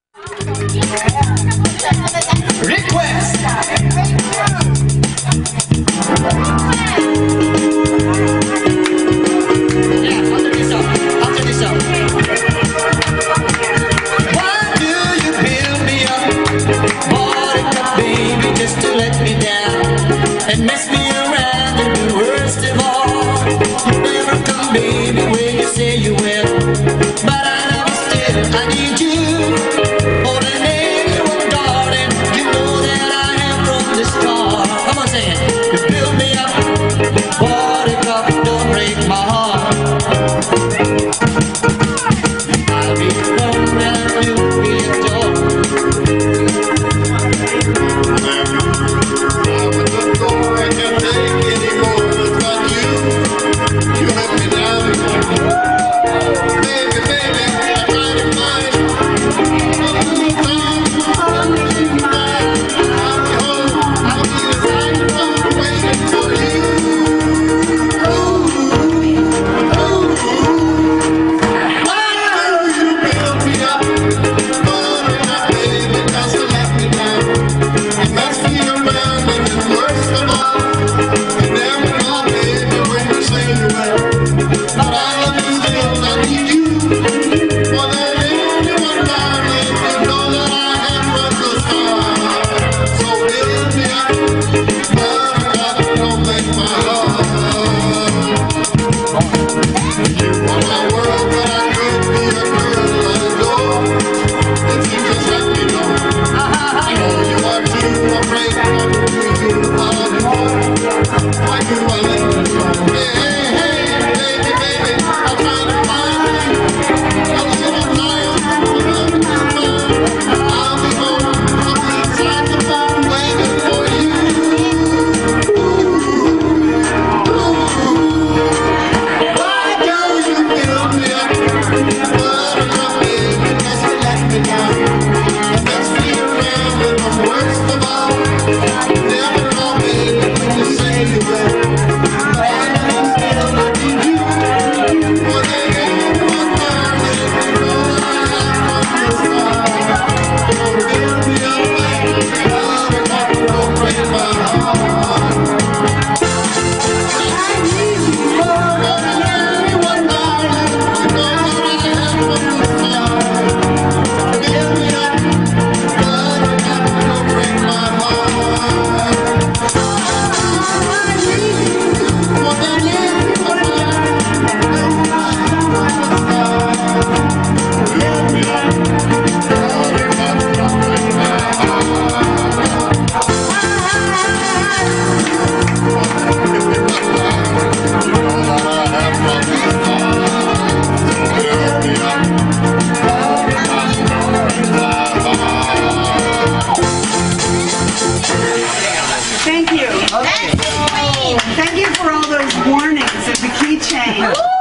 Request. Yeah, after this song. Why do you build me up, Monica, baby, just to let me down and mess me around and the worst of all, you never come, baby, when you say you will, but I love you still, I need you. Thank you. Thank you for all those warnings of the keychain.